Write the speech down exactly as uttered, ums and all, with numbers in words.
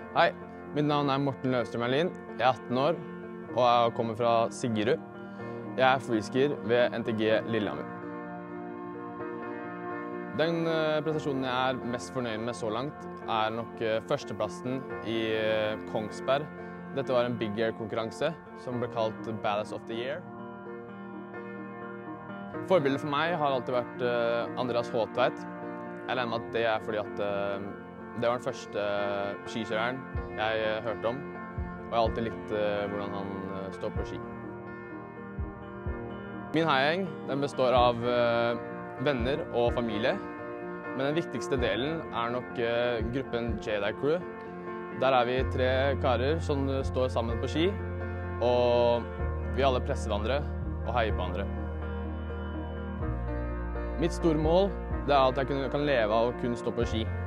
Hei, mitt navn er Morten Løvstrøm Erlin. Jeg er atten år og jeg kommer fra Siggerud. Jeg er freeskier ved N T G Lillehammer. Den prestasjonen jeg er mest fornøyd med så langt, er nok førsteplassen i Kongsberg. Dette var en Big Air-konkurranse som ble kalt Badass of the Year. Forbildet for meg har alltid vært Andreas Håtveit. Jeg regner med at det er fordi at det var den første skikjøreren jeg hørte om, og jeg har alltid likt hvordan han står på ski. Min heiagjeng den består av venner og familie, men den viktigste delen er nok gruppen Jedi Crew. Der er vi tre karer som står sammen på ski, og vi alle presser hverandre og heier på hverandre. Mitt store mål det er at jeg kan leve av å kunne stå på ski.